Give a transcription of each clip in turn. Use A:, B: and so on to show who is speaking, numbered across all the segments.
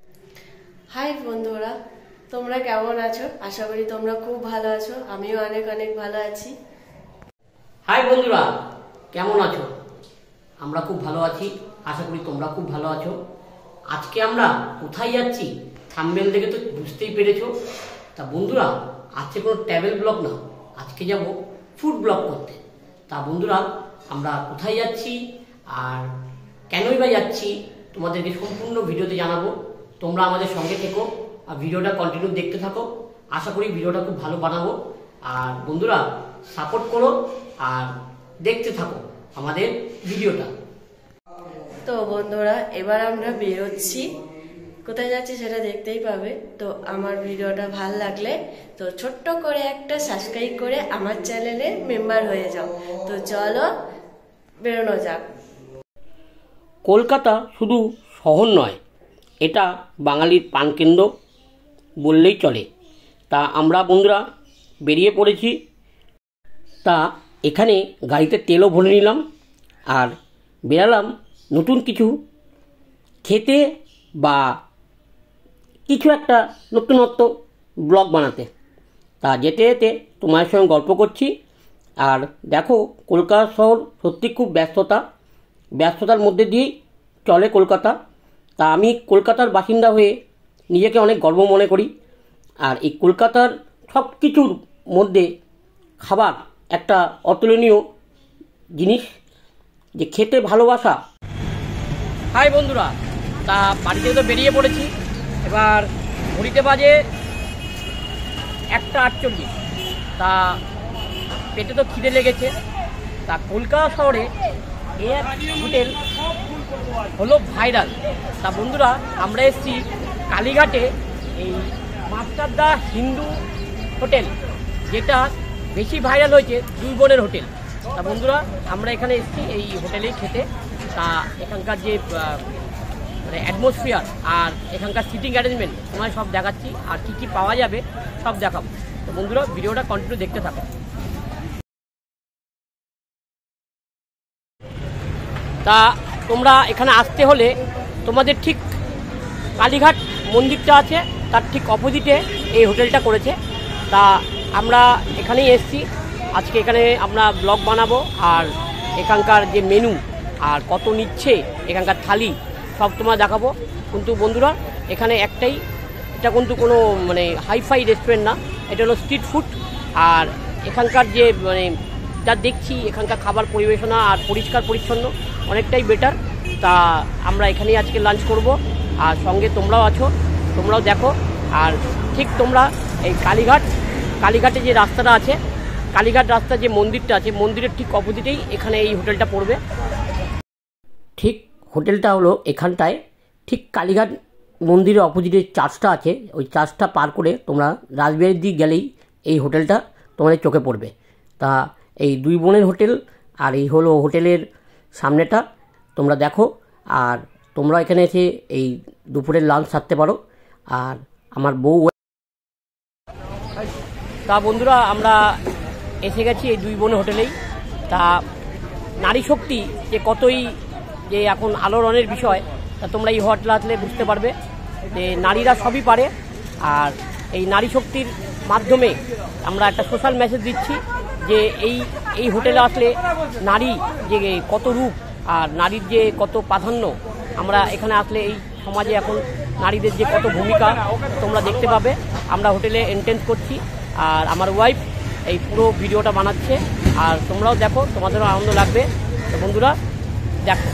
A: High বন্ধুরা, তোমরা কেমন আছো? আশা করি তোমরা খুব ভালো আছো। আমিও অনেক অনেক ভালো আছি।
B: হাই বন্ধুরা, কেমন আছো? আমরা খুব ভালো আছি, আশা করি তোমরা খুব ভালো আছো। আজকে আমরা কোথায় যাচ্ছি থাম্বনেল দেখে তো বুঝতেই পেরেছো। তা বন্ধুরা, আজকে কোনো ট্রাভেল ব্লগ না, আজকে যাব ফুড ব্লগ করতে। তা বন্ধুরা, আমরা কোথায় যাচ্ছি আর কেনই বা যাচ্ছি তোমাদেরকে সম্পূর্ণ ভিডিওতে জানাবো। তোমরা আমাদের সঙ্গে থেকো আর ভিডিওটা কন্টিনিউ দেখতে থাকো। আশা করি ভিডিওটা খুব ভালো বানাবো। আর বন্ধুরা, সাপোর্ট করো আর দেখতে থাকো আমাদের ভিডিওটা।
A: তো বন্ধুরা, এবার আমরা বেরোচ্ছি। কোথায় যাচ্ছি সেটা দেখতেই পাবে। তো আমার ভিডিওটা ভালো লাগলে তো ছোট্ট করে একটা সাবস্ক্রাইব করে আমার চ্যানেলে মেম্বার হয়ে যাও। তো চলো বেরোনো যাক।
B: কলকাতা শুধু শহর নয়, এটা বাঙালির প্রাণকেন্দ্র বললেই চলে। তা আমরা বন্ধুরা বেরিয়ে পড়েছি। তা এখানে গাড়িতে তেলও ভরে নিলাম আর বেরালাম নতুন কিছু খেতে বা কিছু একটা নতুনত্ব ব্লগ বানাতে। তা যেতে যেতে তোমার সঙ্গে গল্প করছি। আর দেখো, কলকাতা শহর সত্যি খুব ব্যস্ততার মধ্যে দিয়েই চলে কলকাতা। তা আমি কলকাতার বাসিন্দা হয়ে নিজেকে অনেক গর্ব মনে করি। আর এই কলকাতার সব কিছুর মধ্যে খাবার একটা অতুলনীয় জিনিস, যে খেতে ভালোবাসা। হাই বন্ধুরা, তা বাড়িতে তো বেরিয়ে পড়েছি। এবার ঘড়িতে বাজে 1:48। তা পেটে তো খিদে লেগেছে। তা কলকাতা শহরে এই এক হোটেল হলো ভাইরাল। তা বন্ধুরা, আমরা এসেছি কালীঘাটে এই মাস্টার দা হিন্দু হোটেল, যেটা বেশি ভাইরাল হয়েছে দুই বোনের হোটেল। তা বন্ধুরা, আমরা এখানে এসেছি এই হোটেলেই খেতে। তা এখানকার যে মানে অ্যাটমসফিয়ার আর এখানকার সিটিং অ্যারেঞ্জমেন্ট তোমায় সব দেখাচ্ছি, আর কি কি পাওয়া যাবে সব দেখাবো। তো বন্ধুরা, ভিডিওটা কন্টিনিউ দেখতে থাকো। তা তোমরা এখানে আসতে হলে তোমাদের ঠিক কালীঘাট মন্দিরটা আছে, তার ঠিক অপোজিটে এই হোটেলটা করেছে। তা আমরা এখানেই এসেছি। আজকে এখানে আমরা ব্লগ বানাবো আর এখানকার যে মেনু আর কত নিচ্ছে এখানকার থালি সব তোমার দেখাবো। কিন্তু বন্ধুরা, এখানে একটাই, এটা কিন্তু কোনো মানে হাইফাই রেস্টুরেন্ট না, এটা হলো স্ট্রিট ফুড। আর এখানকার যে মানে যা দেখছি এখানকার খাবার পরিবেশনা আর পরিষ্কার পরিচ্ছন্ন অনেকটাই বেটার। তা আমরা এখানেই আজকে লাঞ্চ করব। আর সঙ্গে তোমরাও আছো, তোমরাও দেখো। আর ঠিক তোমরা এই কালীঘাটে যে রাস্তাটা আছে, কালীঘাট রাস্তার যে মন্দিরটা আছে, মন্দিরের ঠিক অপোজিটেই এখানে এই হোটেলটা পড়বে। ঠিক হোটেলটা হলো এখানটায়, ঠিক কালীঘাট মন্দিরের অপোজিটে চার্চটা আছে, ওই চার্চটা পার করে তোমরা রাজবিহারীর দিক গেলেই এই হোটেলটা তোমাদের চোখে পড়বে। তা এই দুই বোনের হোটেল, আর এই হলো হোটেলের সামনেটা, তোমরা দেখো। আর তোমরা এখানে এসে এই দুপুরের লাঞ্চ সারতে পারো। আর আমার বউ। তা বন্ধুরা, আমরা এসে গেছি এই দুই বোনের হোটেলেই। তা নারী শক্তি যে কতই যে এখন আলোড়নের বিষয়, তা তোমরা এই হোটেলে আসলে বুঝতে পারবে যে নারীরা সবই পারে। আর এই নারী শক্তির মাধ্যমে আমরা একটা সোশ্যাল মেসেজ দিচ্ছি যে এই হোটেলে আসলে নারী যে কত রূপ আর নারীর যে কত প্রাধান্য, আমরা এখানে আসলে এই সমাজে এখন নারীদের যে কত ভূমিকা তোমরা দেখতে পাবে। আমরা হোটেলে এন্ট্রেন্স করছি আর আমার ওয়াইফ এই পুরো ভিডিওটা বানাচ্ছে। আর তোমরাও দেখো, তোমাদেরও আনন্দ লাগবে। তো বন্ধুরা দেখো।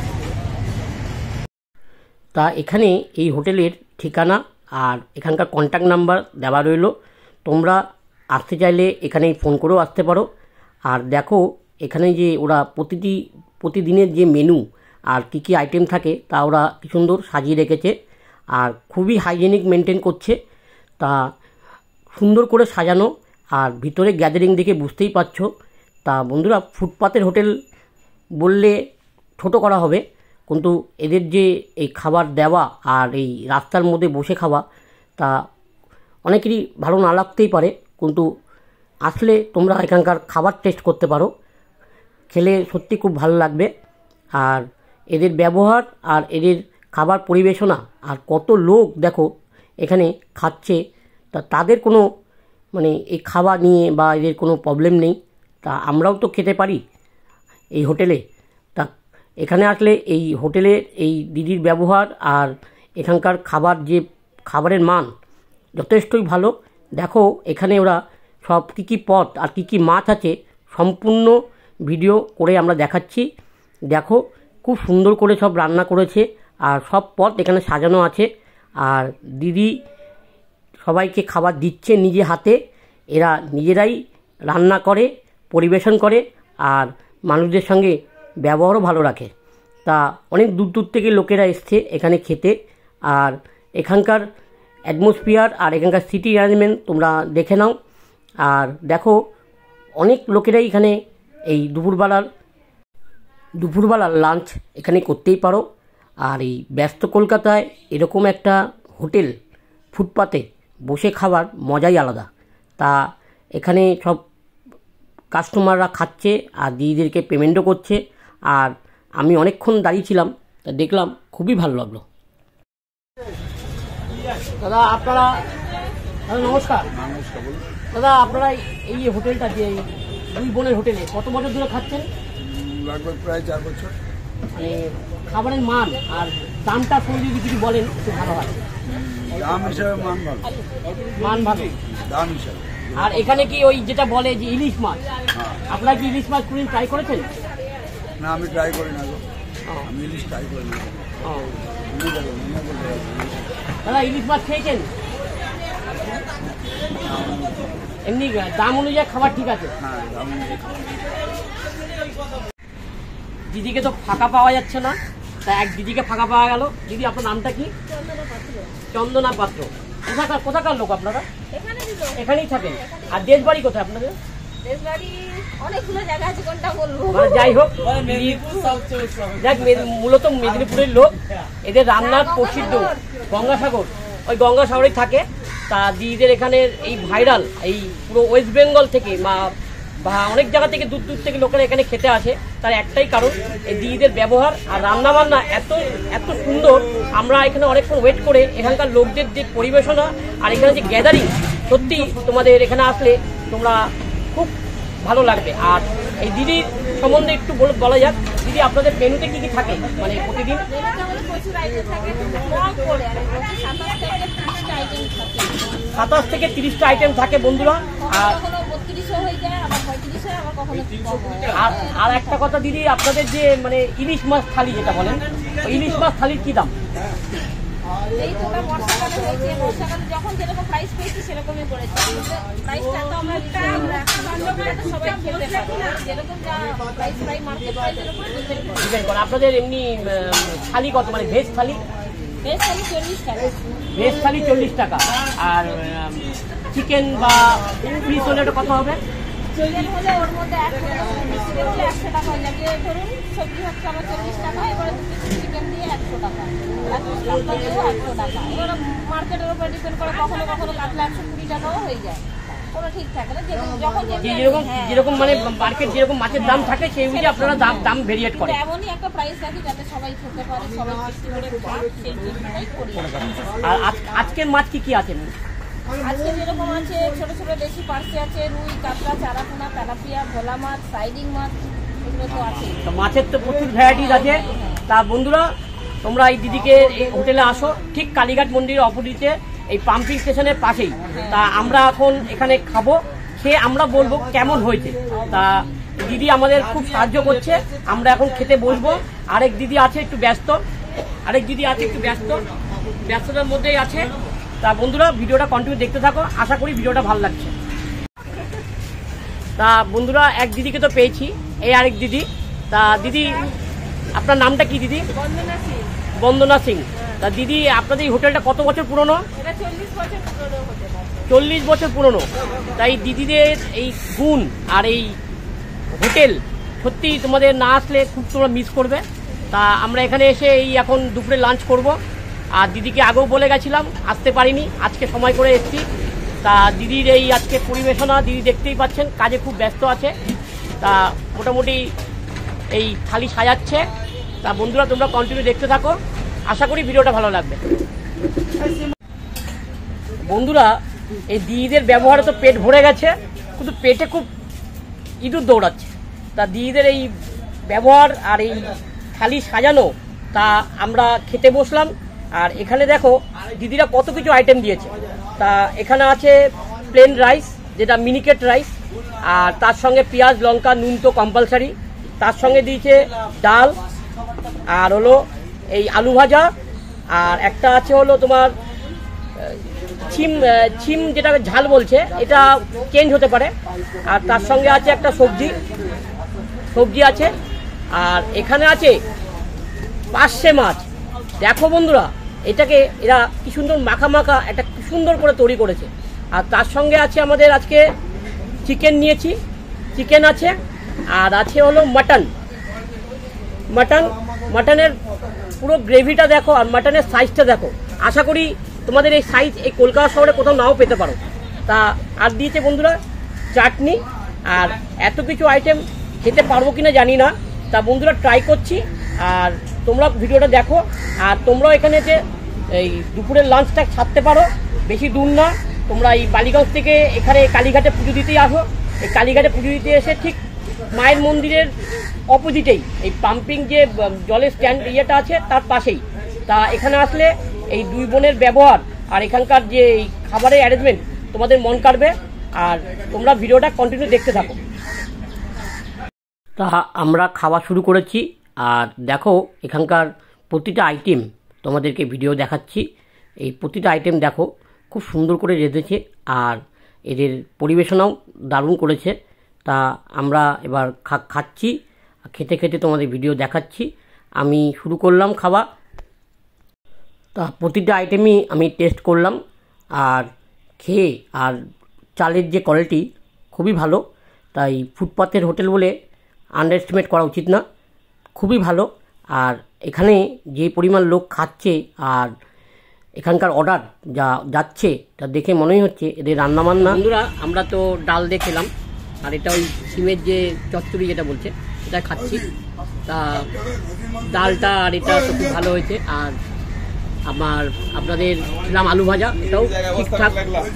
B: তা এখানে এই হোটেলের ঠিকানা আর এখানকার কন্ট্যাক্ট নাম্বার দেওয়া রইল। তোমরা আসতে চাইলে এখানেই ফোন করেও আসতে পারো। আর দেখো, এখানে যে ওরা প্রতিদিনের যে মেনু আর কি কি আইটেম থাকে তা ওরা কি সুন্দর সাজিয়ে রেখেছে। আর খুবই হাইজেনিক মেনটেন করছে। তা সুন্দর করে সাজানো, আর ভিতরে গ্যাদারিং দেখে বুঝতেই পারছো। তা বন্ধুরা, ফুটপাতের হোটেল বললে ছোট করা হবে, কিন্তু এদের যে এই খাবার দেওয়া আর এই রাস্তার মধ্যে বসে খাওয়া, তা অনেকেরই ভালো না লাগতেই পারে, কিন্তু আসলে তোমরা এখানকার খাবার টেস্ট করতে পারো, খেলে সত্যি খুব ভালো লাগবে। আর এদের ব্যবহার আর এদের খাবার পরিবেশনা আর কত লোক দেখো এখানে খাচ্ছে, তা তাদের কোনো মানে এই খাবার নিয়ে বা এদের কোনো প্রবলেম নেই। তা আমরাও তো খেতে পারি এই হোটেলে। তা এখানে আসলে এই হোটেলের এই দিদির ব্যবহার আর এখানকার খাবারের মান যথেষ্টই ভালো। দেখো এখানে ওরা সব কী পদ আর কী মাছ আছে সম্পূর্ণ ভিডিও করে আমরা দেখাচ্ছি। দেখো খুব সুন্দর করে সব রান্না করেছে আর সব পদ এখানে সাজানো আছে। আর দিদি সবাইকে খাবার দিচ্ছে নিজে হাতে। এরা নিজেরাই রান্না করে, পরিবেশন করে আর মানুষদের সঙ্গে ব্যবহারও ভালো রাখে। তা অনেক দূর দূর থেকে লোকেরা এসছে এখানে খেতে। আর এখানকার অ্যাটমসফিয়ার আর এখানকার সিটি অ্যারেঞ্জমেন্ট তোমরা দেখে নাও। আর দেখো অনেক লোকেরাই এখানে এই দুপুরবেলার লাঞ্চ এখানে করতেই পারো। আর এই ব্যস্ত কলকাতায় এরকম একটা হোটেল ফুটপাতে বসে খাবার মজাই আলাদা। তা এখানে সব কাস্টমাররা খাচ্ছে আর দিদিদেরকে পেমেন্টও করছে। আর আমি অনেকক্ষণ দাঁড়িয়েছিলাম, তা দেখলাম খুবই ভালো লাগলো। দাদা আপনারা, দাদা নমস্কার। দাদা আপনারা এই হোটেলটা যে দুই বোনের হোটেলে কত বছর ধরে খাচ্ছেন?
C: লাগভগ প্রায় 4 বছর।
B: মানে খাবারের মান আর দামটা শুনে যদি কিছু বলেন একটু ভালো হয়।
C: দাম হিসাবে
B: মান ভালো,
C: দাম হিসাবে।
B: আর এখানে কি ওই যেটা বলে যে ইলিশ মাছ, আপনারা কি ইলিশ মাছ কোনদিন ট্রাই করেছেন?
C: না, আমি ট্রাই করি না গো, আমি ইলিশ ট্রাই করি না।
B: দাদা ইলিশ মাছ খেয়েছেন? এমনি দাম অনুযায়ী খাবার ঠিক আছে?
C: হ্যাঁ, দাম অনুযায়ী।
B: দিদিকে তো ফাঁকা পাওয়া যাচ্ছে না, তা এক দিদিকে ফাঁকা পাওয়া গেল। দিদি আপনার নামটা কি? চন্দনা পাত্র। কোথাকার লোক আপনারা? এখানেই থাকেন। আর দেশ বাড়ি কোথায় আপনাদের?
D: অনেকগুলো জায়গা আছে, কোনটা বলবো?
B: যাই হোক, মূলত মেদিনীপুরের লোক। এদের রান্নার প্রসিদ্ধ গঙ্গাসাগর, ওই গঙ্গাসাগরেই থাকে। তা দিদিদের এখানে এই ভাইরাল এই পুরো ওয়েস্ট বেঙ্গল থেকে বা অনেক জায়গা থেকে দূর দূর থেকে লোকেরা এখানে খেতে আসে। তার একটাই কারণ এই দিদিদের ব্যবহার আর রান্নাবান্না এত সুন্দর। আমরা এখানে অনেকক্ষণ ওয়েট করে এখানকার লোকদের যে পরিবেশনা আর এখানে যে গ্যাদারিং, সত্যি তোমাদের এখানে আসলে তোমরা খুব ভালো লাগবে। আর এই দিদির সম্বন্ধে একটু বলা যাক। দিদি আপনাদের মেনুতে কি কি থাকে মানে প্রতিদিন?
D: প্রচুর আইটেম থাকে,
B: 27 থেকে 30টা আইটেম থাকে বন্ধুরা। আর
D: কখনো 32 হয়ে যায়, আবার 35 হয়, আবার কখনো 30 হয়।
B: আর একটা কথা দিদি, আপনাদের যে মানে ইলিশ মাছ থালি যেটা বলেন, ওই ইলিশ মাছ থালির কি দাম?
D: এই তো বর্ষাকালে হয়েছে, বর্ষাকালে যখন যেরকম প্রাইস পেয়েছি সেরকমই করেছি। প্রাইসটা তো আমরা সবাই খেতে পারি, যেরকম প্রাইস মার্কেট প্রাইসের উপর ডিপেন্ড করে।
B: আপনাদের এমনি থালি কত, মানে ভেজ থালি?
D: ভেজ থালি 40 টাকা।
B: ভেজ থালি 40 টাকা। আর চিকেন বা ফিশ হলে ওটা কত হবে?
D: চিকেন হলে ওর মধ্যে 100 টাকা হয়ে যাবে। ধরুন সবজি হচ্ছে আমার 40 টাকা, এবারে চিকেন দিয়ে 100 টাকা, 100 টাকা। এবার মার্কেটের উপর ডিপেন্ড করে, কখনো কখনো কাটলে 120 টাকাও হয়ে যায়, কোনো ঠিক থাকে না।
B: যেরকম মানে মার্কেট যেরকম মাছের দাম থাকে সেই অনুযায়ী আপনারা দাম ভেরিয়েট করে।
D: এমনই একটা প্রাইস রাখি যাতে সবাই খেতে পারে, সবাই বেশি করে খায়, সেই জন্যই করি।
B: আর আজকের মাছ কি আছে?
D: আজকে যেরকম আছে ছোট ছোট দেশি পার্সে আছে, রুই, কাতলা, চারাপোনা, তেলাপিয়া, ভোলা মাছ, সাইডিং মাছ, এগুলো তো আছে।
B: মাছের তো প্রচুর ভ্যারাইটিস আছে। তা বন্ধুরা তোমরা এই দিদিকে এই হোটেলে আসো, ঠিক কালীঘাট মন্দিরের অপোজিটে এই পাম্পিং স্টেশনের পাশেই। তা আমরা এখন এখানে খাবো, খেয়ে আমরা বলবো কেমন হয়েছে। তা দিদি আমাদের খুব সাহায্য করছে, আমরা এখন খেতে বসবো। আরেক দিদি আছে একটু ব্যস্ত, ব্যস্ততার মধ্যেই আছে। তা বন্ধুরা ভিডিওটা কন্টিনিউ দেখতে থাকো, আশা করি ভিডিওটা ভালো লাগছে। তা বন্ধুরা এক দিদিকে তো পেয়েছি, এই আরেক দিদি। তা দিদি আপনার নামটা কি দিদি? বন্দনা সিং। তা দিদি আপনাদের এই হোটেলটা কত বছর পুরনো? 40 বছর পুরনো। তাই দিদিদের এই গুণ আর এই হোটেল সত্যি তোমাদের না আসলে খুব তোমরা মিস করবে। তা আমরা এখানে এসে এই এখন দুপুরে লাঞ্চ করব। আর দিদিকে আগেও বলে গেছিলাম, আসতে পারিনি, আজকে সময় করে এসেছি। তা দিদির এই আজকে পরিবেশনা দিদি দেখতেই পাচ্ছেন, কাজে খুব ব্যস্ত আছে। তা মোটামুটি এই থালি সাজাচ্ছে। তা বন্ধুরা তোমরা কন্টিনিউ দেখতে থাকো। আশা করি ভিডিওটা ভালো লাগবে। বন্ধুরা, এই দিদিদের ব্যবহারে তো পেট ভরে গেছে, কিন্তু পেটে খুব ইঁদুর দৌড়াচ্ছে। তা দিদিদের এই ব্যবহার আর এই থালি সাজানো, তা আমরা খেতে বসলাম। আর এখানে দেখো দিদিরা কত কিছু আইটেম দিয়েছে। তা এখানে আছে প্লেন রাইস, যেটা মিনিকেট রাইস, আর তার সঙ্গে পেঁয়াজ লঙ্কা নুন তো কম্পালসারি। তার সঙ্গে দিয়েছে ডাল, আর হলো এই আলু ভাজা, আর একটা আছে হলো তোমার ছিম যেটা ঝাল বলছে, এটা চেঞ্জ হতে পারে। আর তার সঙ্গে আছে একটা সবজি আছে। আর এখানে আছে পার্শে মাছ। দেখো বন্ধুরা, এটাকে এরা কি সুন্দর মাখা একটা কি সুন্দর করে তৈরি করেছে। আর তার সঙ্গে আছে আমাদের আজকে চিকেন নিয়েছি, চিকেন আছে, আর আছে হলো মাটনের পুরো গ্রেভিটা দেখো, আর মাটনের সাইজটা দেখো। আশা করি তোমাদের এই সাইজ এই কলকাতা শহরে কোথাও নাও পেতে পারো। তা আর দিয়েছে বন্ধুরা চাটনি। আর এত কিছু আইটেম খেতে পারবো কিনা জানি না। তা বন্ধুরা ট্রাই করছি, আর তোমরা ভিডিওটা দেখো। আর তোমরাও এখানে যে এই দুপুরের লাঞ্চটা ছাড়তে পারো, বেশি দূর না। তোমরা এই বালিগঞ্জ থেকে এখানে কালীঘাটে পুজো দিতেই আসো। এই কালীঘাটে পুজো দিতে এসে ঠিক মায়ের মন্দিরের অপোজিটেই এই পাম্পিং যে জলের স্ট্যান্ড ইয়েটা আছে তার পাশেই। তা এখানে আসলে এই দুই বোনের ব্যবহার আর এখানকার যে এই খাবারের অ্যারেঞ্জমেন্ট তোমাদের মন কাড়বে। আর তোমরা ভিডিওটা কন্টিনিউ দেখতে থাকো। তা আমরা খাওয়া শুরু করেছি, আর দেখো এখানকার প্রতিটা আইটেম তোমাদেরকে ভিডিও দেখাচ্ছি। এই প্রতিটা আইটেম দেখো খুব সুন্দর করে রেঁধেছে, আর এদের পরিবেশনাও দারুণ করেছে। তা আমরা এবার খাচ্ছি, খেতে খেতে তোমাদের ভিডিও দেখাচ্ছি। আমি শুরু করলাম খাওয়া। তা প্রতিটা আইটেমই আমি টেস্ট করলাম, আর খেয়ে আর চালের যে কোয়ালিটি খুবই ভালো। তাই ফুটপাতের হোটেল বলে আন্ডারএস্টিমেট করা উচিত না, খুবই ভালো। আর এখানে যে পরিমাণ লোক খাচ্ছে আর এখানকার অর্ডার যা যাচ্ছে তা দেখে মনেই হচ্ছে এদের রান্নাবান্না। বন্ধুরা, আমরা তো ডাল দিয়ে খেলাম, আর এটা ওই সিমের যে চচ্চড়ি যেটা বলছে এটা খাচ্ছি। তা ডালটা আর এটা তো খুব ভালো হয়েছে। আর আপনাদের খেলাম আলু ভাজা, এটাও ঠিকঠাক।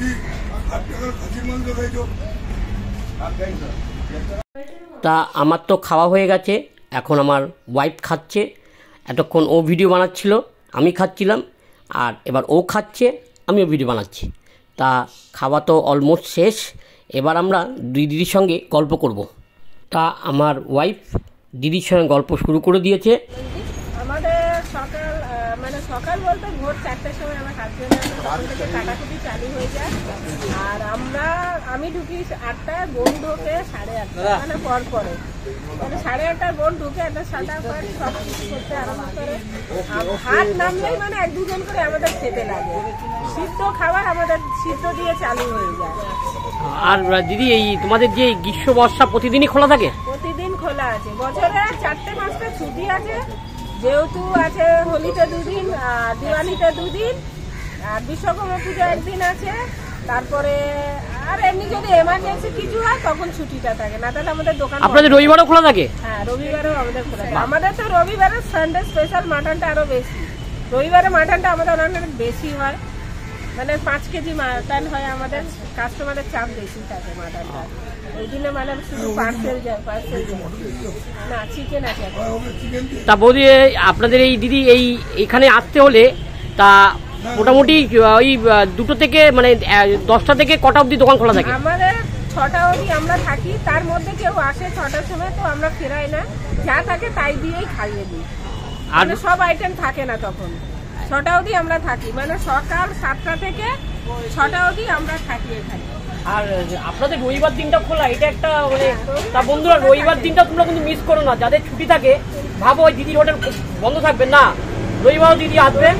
B: তা আমার তো খাওয়া হয়ে গেছে, এখন আমার ওয়াইফ খাচ্ছে। এতক্ষণ ও ভিডিও বানাচ্ছিল, আমি খাচ্ছিলাম, আর এবার ও খাচ্ছে, আমিও ভিডিও বানাচ্ছি। তা খাওয়া তো অলমোস্ট শেষ। এবার আমরা দিদির সঙ্গে গল্প করব। তা আমার ওয়াইফ দিদির সঙ্গে গল্প শুরু করে দিয়েছে।
D: আমাদের সকাল বলতে ভোর 4টার সময় আমার হাজবেন্ড কাটাকুটি চালু হয়ে যায়। আর আমি ঢুকি 8টায়, বোন ঢোকে 8:30, মানে পর পরে। মানে 8:30 বোন ঢুকে একটা সাদা করে সব কিছু করতে আরম্ভ করে। হাত নামলেই মানে 1-2 করে আমাদের খেতে লাগে। সিদ্ধ খাবার আমাদের সিদ্ধ দিয়ে চালু হয়ে যায়।
B: আর দিদি, এই তোমাদের যে গ্রীষ্ম বর্ষা প্রতিদিনই খোলা থাকে?
D: প্রতিদিন খোলা আছে। বছরে 4 মাসটা ছুটি আছে, যেহেতু আছে হোলিতে 2 দিন, দিওয়ালিতে 2 দিন, আর বিশ্বকর্মা পুজো 1 দিন আছে। তারপরে আর এমনি যদি এমার্জেন্সি কিছু হয় তখন ছুটিটা থাকে, না তাহলে আমাদের দোকান।
B: আপনাদের রবিবারও খোলা থাকে?
D: হ্যাঁ, রবিবারেও আমাদের খোলা থাকে। আমাদের তো রবিবারে সানডে স্পেশাল মাটনটা আরো বেশি। রবিবারে মাটনটা আমাদের অনেক বেশি হয়, মানে 5 কেজি মাটন হয়। আমাদের কাস্টমারের চাপ বেশি থাকে মাটনটা, ওই দিনে মানে শুধু পার্সেল যায় না, চিকেন আছে।
B: তা বৌদি, আপনাদের এই দিদি এইখানে আসতে হলে তা মোটামুটি ওই 2টো থেকে মানে 10টা থেকে কটা অবধি দোকান খোলা থাকে?
D: আমাদের 6টা অবধি আমরা থাকি। তার মধ্যে কেউ আসে 6টার সময়, তো আমরা ফেরাই না, যা থাকে তাই দিয়েই খাইয়ে দিই। আর সব আইটেম থাকে না তখন। 6টা অবধি আমরা থাকি, মানে সকাল 7টা থেকে 6টা অবধি আমরা থাকি এখানে।
B: আর আপনাদের রবিবার দিনটা খোলা, এটা একটা মানে। তা বন্ধুরা, রবিবার দিনটা তোমরা কিন্তু মিস করো না। যাদের ছুটি থাকে ভাবো ওই দিদির হোটেল বন্ধ থাকবে না, রবিবারও দিদি আসবে।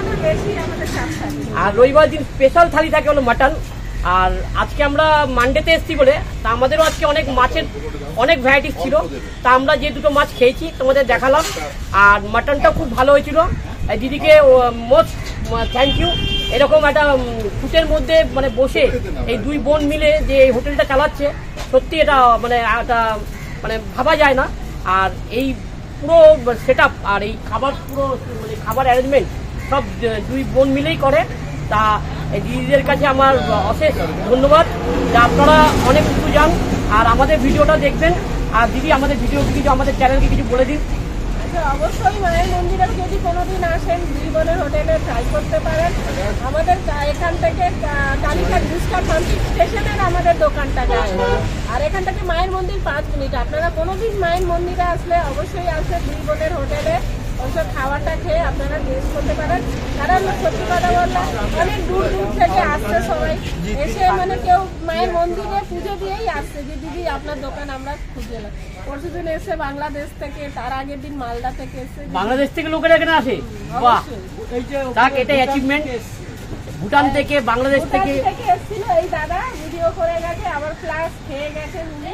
B: আর রবিবার দিন স্পেশাল থালি থাকে হলো মাটন। আর আজকে আমরা মানডেতে এসেছি বলে, তা আমাদেরও আজকে অনেক মাছের অনেক ভ্যারাইটিস ছিল। তা আমরা যে 2টো মাছ খেয়েছি তোমাদের দেখালাম। আর মাটনটা খুব ভালো হয়েছিল। দিদিকে মোস্ট থ্যাংক ইউ। এরকম একটা ফুটের মধ্যে মানে বসে এই 2 বোন মিলে যে এই হোটেলটা চালাচ্ছে, সত্যি এটা মানে একটা মানে ভাবা যায় না। আর এই পুরো সেট আপ আর এই খাবার পুরো মানে খাবার অ্যারেঞ্জমেন্ট সব দুই বোন মিলেই করে। তা এই দিদিদের কাছে আমার অশেষ ধন্যবাদ যে আপনারা অনেক কিছু জান আর আমাদের ভিডিওটা দেখবেন। আর দিদি আমাদের ভিডিওকে কিছু আমাদের চ্যানেলকে কিছু বলে দিন।
D: আচ্ছা, অবশ্যই মায়ের মন্দিরে যদি কোনোদিন আসেন দুই বোনের হোটেলে ট্রাই করতে পারেন। আমাদের এখান থেকে কালীঘাট বুস্টার পাম্পিং স্টেশনের আমাদের দোকানটা যায় আর এখান থেকে মায়ের মন্দির 5 মিনিট। আপনারা কোনোদিন মায়ের মন্দিরে আসলে অবশ্যই আসলে দুই বোনের হোটেলে ওইসব খাবারটা খেয়ে আপনারা টেস্ট করতে পারেন। কারণ সত্যি কথা বললাম অনেক দূর দূর থেকে আসছে সবাই, এসে মানে কেউ মায়ের মন্দিরে পুজো দিয়েই আসছে যে দিদি আপনার দোকান আমরা খুঁজে এলাম। পরশুদিন এসে বাংলাদেশ থেকে, তার আগের দিন মালদা থেকে এসে।
B: বাংলাদেশ থেকে লোকেরা এখানে আসে? বাহ, তাক এটাই অ্যাচিভমেন্ট। ভুটান থেকে, বাংলাদেশ থেকে
D: এসেছিল এই দাদা, ভিডিও করে গেছে, আবার প্লাস খেয়ে গেছে উনি।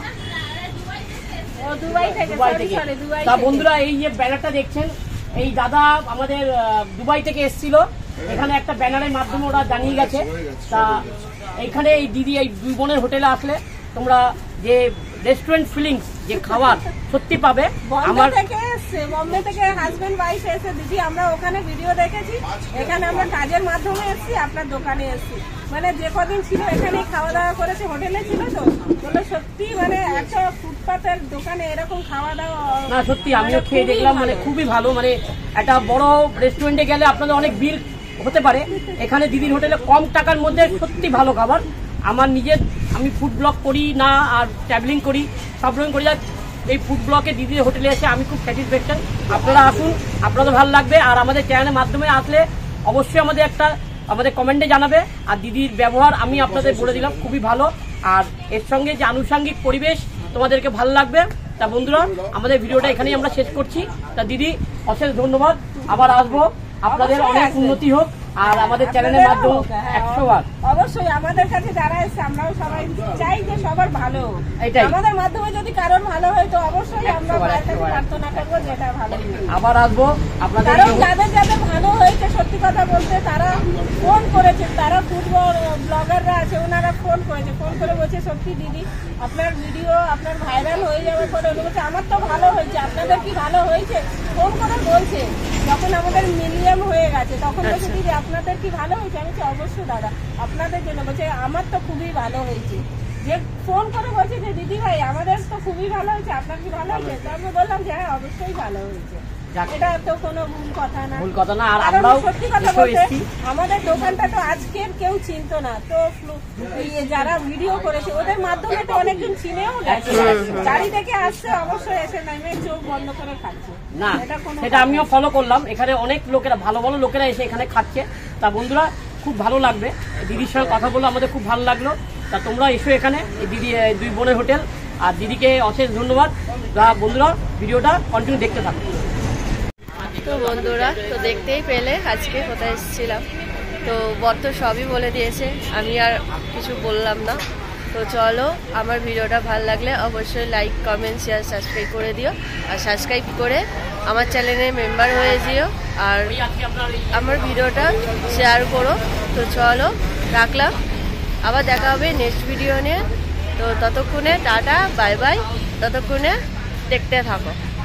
D: দুবাই থেকে।
B: তা বন্ধুরা এই যে ব্যানারটা দেখছেন, এই দাদা আমাদের দুবাই থেকে এসেছিল। এখানে একটা ব্যানারের মাধ্যমে ওরা জানিয়ে গেছে। তা এইখানে এই দিদি এই দুই বোনের হোটেলে আসলে তোমরা যে রেস্টুরেন্ট ফিলিংস যে খাবার সত্যি পাবে।
D: আমার বম্বে থেকে হাজবেন্ড ওয়াইফ এসে দিদি আমরা ওখানে ভিডিও দেখেছি, এখানে আমরা কাজের মাধ্যমে এসেছি, আপনার দোকানে এসেছি। মানে যে কদিন ছিল এখানেই খাওয়া দাওয়া করেছে, হোটেলে ছিল তো বলে সত্যি মানে একটা ফুটপাতের দোকানে এরকম খাওয়া দাওয়া
B: না সত্যি আমিও খেয়ে দেখলাম, মানে খুবই ভালো। মানে একটা বড় রেস্টুরেন্টে গেলে আপনাদের অনেক বিল হতে পারে, এখানে দিদির হোটেলে কম টাকার মধ্যে সত্যি ভালো খাবার। আমার নিজের আমি ফুড ব্লগ করি না আর ট্রাভেলিং করি, সব রকম করি, এই ফুড ব্লগে দিদির হোটেলে এসে আমি খুব স্যাটিসফ্যাকশন। আপনারা আসুন, আপনাদের ভালো লাগবে। আর আমাদের চ্যানেলের মাধ্যমে আসলে অবশ্যই আমাদের কমেন্টে জানাবে। আর দিদির ব্যবহার আমি আপনাদের বলে দিলাম খুবই ভালো। আর এর সঙ্গে যে আনুষঙ্গিক পরিবেশ তোমাদেরকে ভালো লাগবে। তা বন্ধুরা আমাদের ভিডিওটা এখানেই আমরা শেষ করছি। তা দিদি অশেষ ধন্যবাদ, আবার আসবো, আপনাদের অনেক উন্নতি হোক আর আমাদের চ্যানেলের মাধ্যমে 100 বার।
D: অবশ্যই আমাদের কাছে যারা এসে আমরাও সবাই চাই যে সবার ভালো, আমাদের মাধ্যমে যদি কারণ ভালো হয় তো অবশ্যই আমরা প্রার্থনা করবো যেটা ভালো।
B: আবার আসবো আপনাদের।
D: যাদের যাদের ভালো হয়েছে সত্যি কথা বলতে তারা ফোন করেছে, তারা ফুটবল ব্লগাররা আছে ওনারা ফোন করেছে, ফোন করে বলছে সত্যি দিদি আপনার ভিডিও আপনার ভাইরাল হয়ে যাওয়ার পরে উনি বলছে আমার তো ভালো হয়েছে, আপনাদের কি ভালো হয়েছে, ফোন করে বলছে। যখন আমাদের মিলিয়ন হয়ে গেছে তখন বলছে দিদি আপনাদের কি ভালো হয়েছে? আমি বলছি অবশ্যই দাদা আপনাদের জন্য। বলছে আমার তো খুবই ভালো হয়েছে। যে ফোন করে বলছে যে দিদি ভাই আমাদের তো খুবই ভালো হয়েছে, আপনার কি ভালো হয়েছে? তো আমি বললাম যে হ্যাঁ অবশ্যই ভালো হয়েছে। এটা তো কোনো ভুল কথা না, ভুল কথা না। আর আমরাও সত্যি কথা বলতে আমাদের দোকানটা তো আজকের কেউ চিনতো না, তো যারা ভিডিও করেছে ওদের মাধ্যমে তো অনেকজন চিনেও গেছে, গাড়ি থেকে আসছে অবশ্যই এসে নেমে চোখ বন্ধ করে খাচ্ছে
B: না। সেটা আমিও ফলো করলাম, এখানে অনেক লোকেরা ভালো ভালো লোকেরা এসে এখানে খাচ্ছে। তা বন্ধুরা খুব ভালো লাগবে, দিদির সঙ্গে কথা বললো আমাদের খুব ভালো লাগলো। তা তোমরা এসো এখানে, দিদি দুই বোনের হোটেল। আর দিদিকে অশেষ ধন্যবাদ। বন্ধুরা ভিডিওটা কন্টিনিউ দেখতে থাকো।
A: তো বন্ধুরা তো দেখতেই পেলে আজকে কোথায় এসেছিলাম, তো বর তো সবই বলে দিয়েছে, আমি আর কিছু বললাম না। তো চলো, আমার ভিডিওটা ভালো লাগলে অবশ্যই লাইক কমেন্ট শেয়ার সাবস্ক্রাইব করে দিও। আর সাবস্ক্রাইব করে আমার চ্যানেলে মেম্বার হয়ে যেও আর আমার ভিডিওটা শেয়ার করো। তো চলো রাখলাম, আবার দেখা হবে নেক্সট ভিডিও নিয়ে। তো ততক্ষণে টাটা বাই বাই, ততক্ষণে দেখতে থাকো।